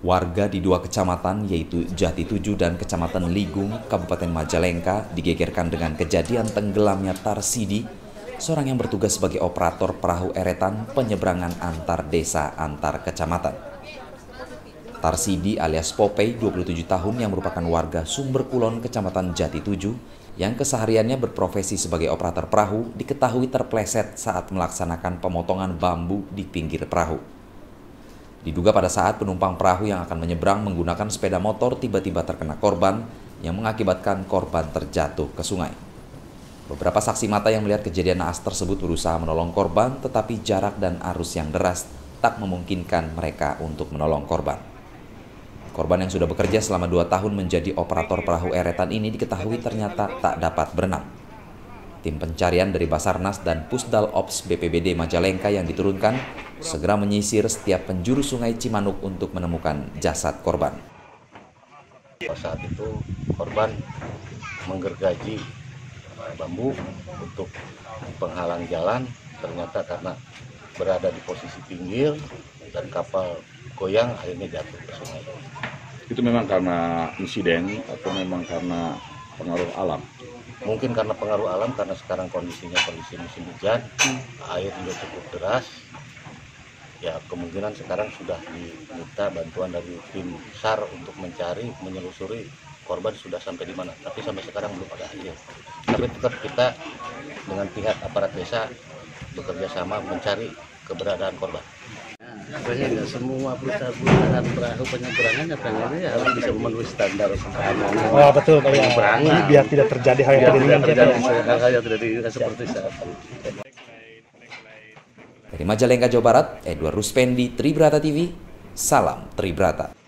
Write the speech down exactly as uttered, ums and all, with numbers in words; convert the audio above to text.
Warga di dua kecamatan yaitu Jati Tujuh dan Kecamatan Ligung, Kabupaten Majalengka digegerkan dengan kejadian tenggelamnya Tarsidi, seorang yang bertugas sebagai operator perahu eretan penyeberangan antar desa antar kecamatan. Tarsidi alias Popey, dua puluh tujuh tahun, yang merupakan warga Sumber Kulon, Kecamatan Jati Tujuh, yang kesehariannya berprofesi sebagai operator perahu, diketahui terpleset saat melaksanakan pemotongan bambu di pinggir perahu. Diduga pada saat penumpang perahu yang akan menyeberang menggunakan sepeda motor tiba-tiba terkena korban yang mengakibatkan korban terjatuh ke sungai. Beberapa saksi mata yang melihat kejadian naas tersebut berusaha menolong korban, tetapi jarak dan arus yang deras tak memungkinkan mereka untuk menolong korban. Korban yang sudah bekerja selama dua tahun menjadi operator perahu eretan ini diketahui ternyata tak dapat berenang. Tim pencarian dari Basarnas dan Pusdal Ops B P B D Majalengka yang diturunkan segera menyisir setiap penjuru sungai Cimanuk untuk menemukan jasad korban. Saat itu korban menggergaji bambu untuk penghalang jalan, ternyata karena berada di posisi pinggir dan kapal goyang akhirnya jatuh ke sungai. Itu memang karena insiden atau memang karena pengaruh alam? Mungkin karena pengaruh alam, karena sekarang kondisinya kondisi musim hujan, air juga cukup deras. Ya, kemungkinan sekarang sudah diminta bantuan dari tim SAR untuk mencari, menyelusuri korban sudah sampai di mana. Tapi sampai sekarang belum ada hasil. Tapi tetap kita dengan pihak aparat desa bekerja sama mencari keberadaan korban. Sebenarnya nggak semua perusahaan-perusahaan perahu penyeberangan pengennya ya harus bisa memenuhi standar keamanan. Oh betul, kalau yang penyeberangan biar tidak terjadi hal yang biar tidak tidak diinginkan. terjadi hal yang tidak diinginkan seperti saat ini. Dari Majalengka, Jawa Barat, Edward Ruspendi, Tribrata T V, salam Tribrata.